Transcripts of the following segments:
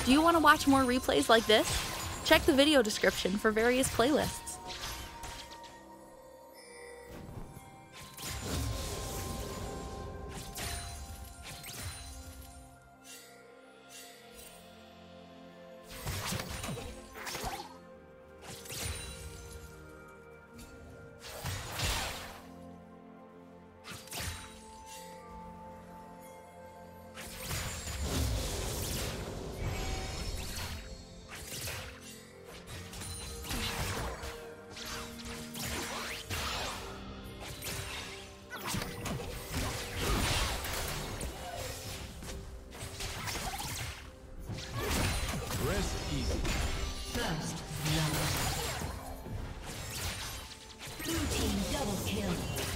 Do you want to watch more replays like this? Check the video description for various playlists. First love. Blue team double kill.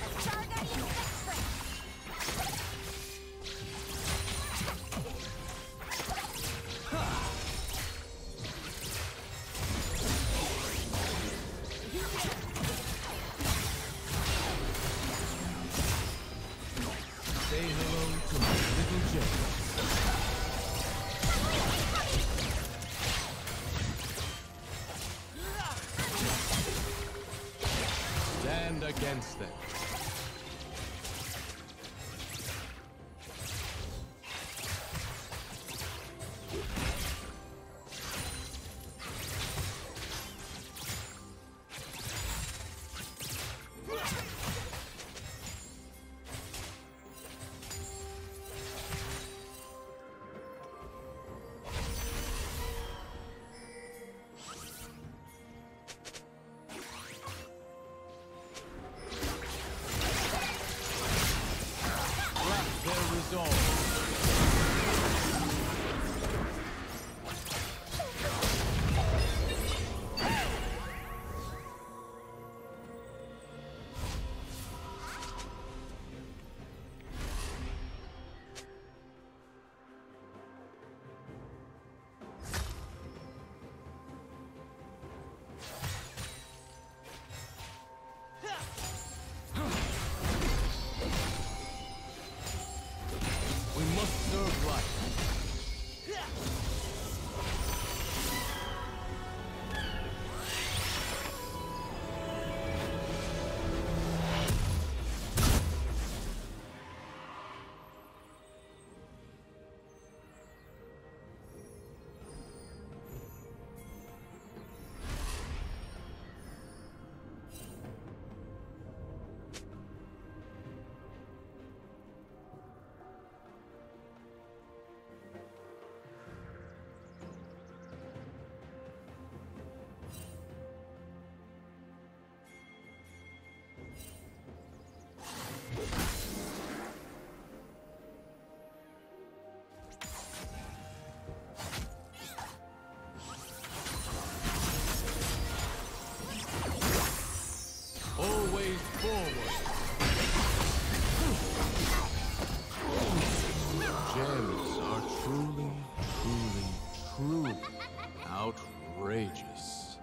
Say hello to my little Jinx. Stand against them. We must serve life. Always forward. Gems are truly, truly, truly outrageous.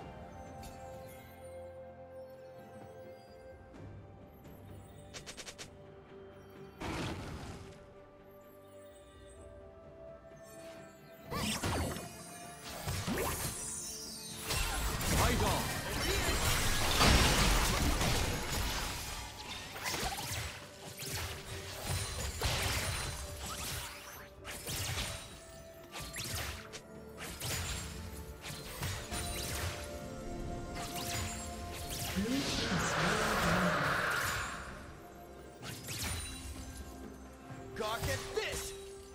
Fight on! Gawk at this!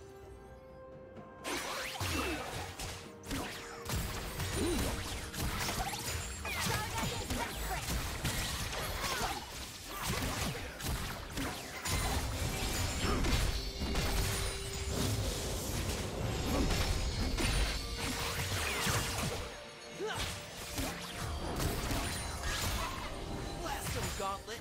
Blast him, Gauntlet!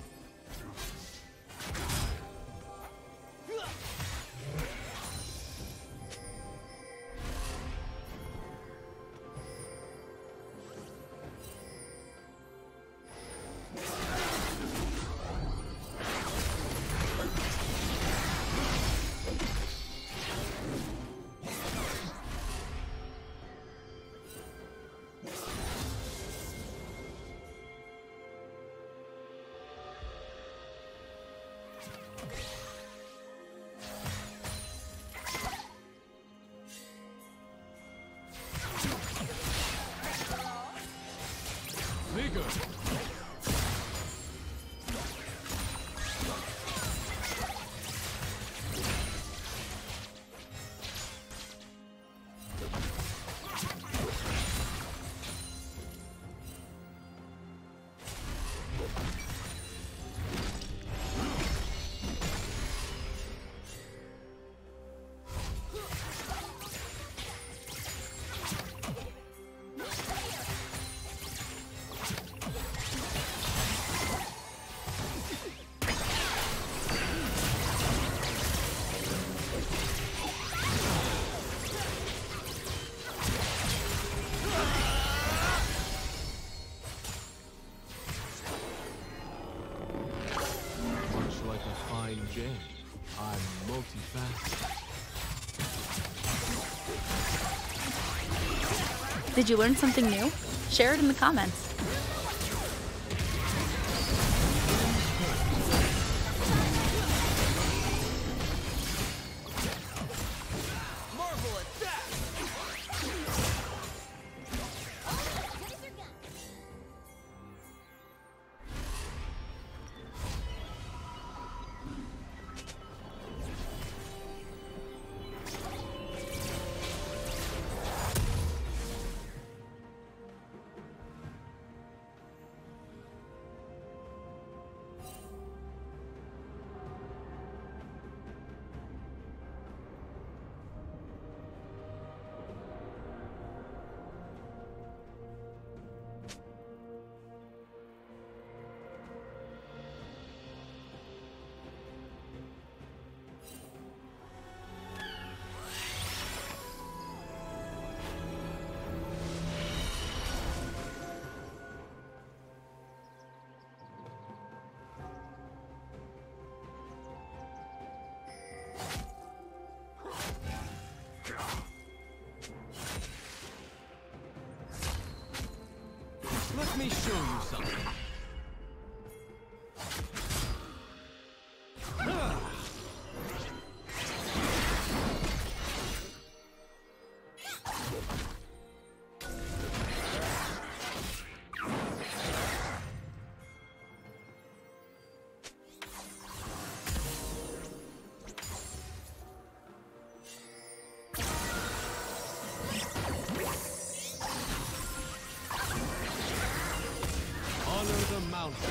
Vigor. Jam. I'm multifaceted. Did you learn something new? Share it in the comments. Marvel at that! Let me show you something. Honor the mountain.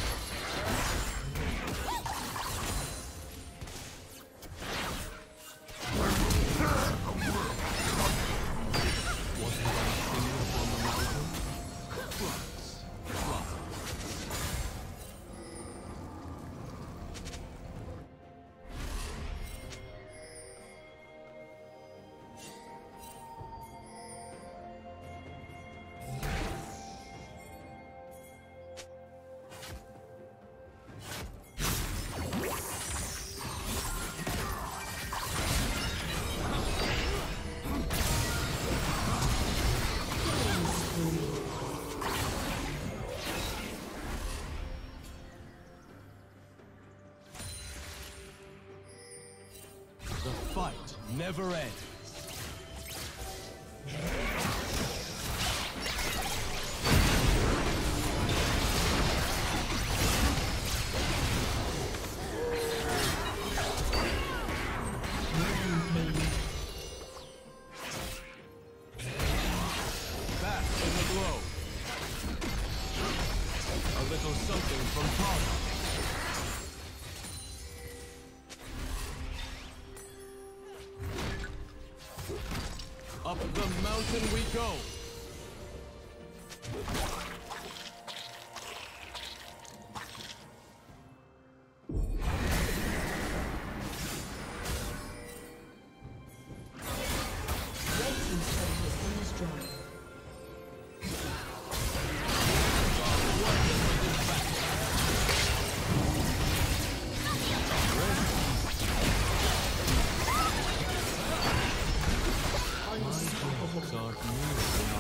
The fight never ends. Fast in the glow. A little something from TARIC. Up the mountain we go. Red team's turret has been destroyed. My dreams are new.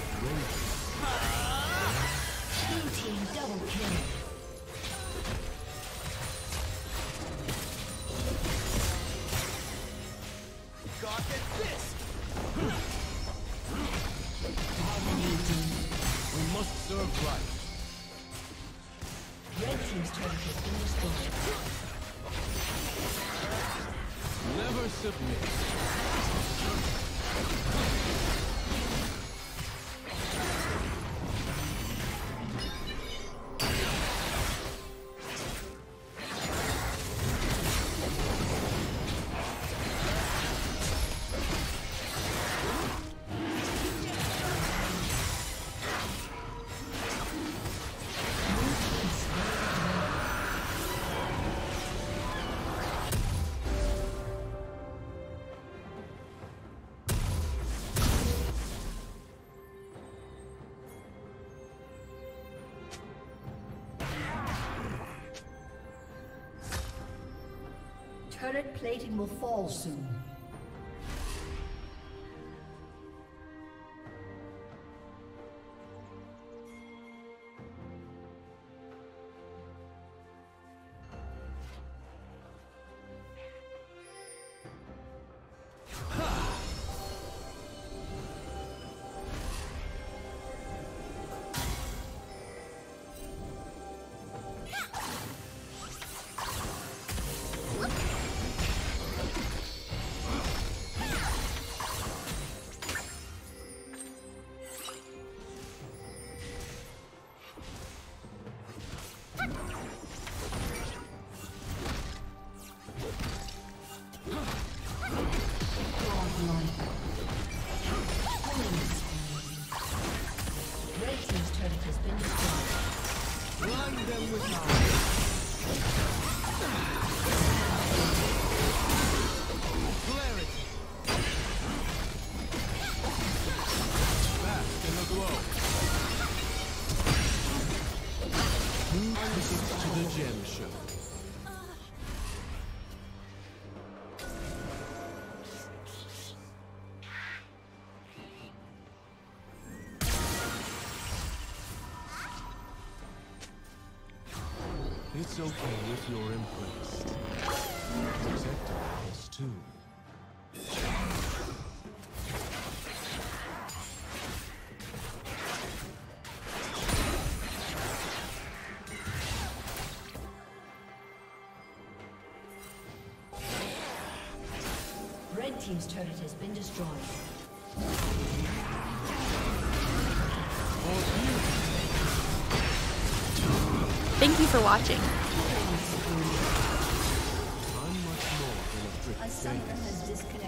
team's turret has been destroyed. Never submit. Turret plating will fall soon. It's okay if you're impressed. Protector is too. Red team's turret has been destroyed. Thank you for watching. I'm much more than a A summoner has disconnected.